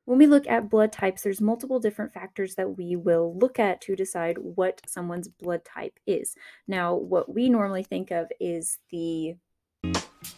When we look at blood types, there's multiple different factors that we will look at to decide what someone's blood type is. Now, what we normally think of is the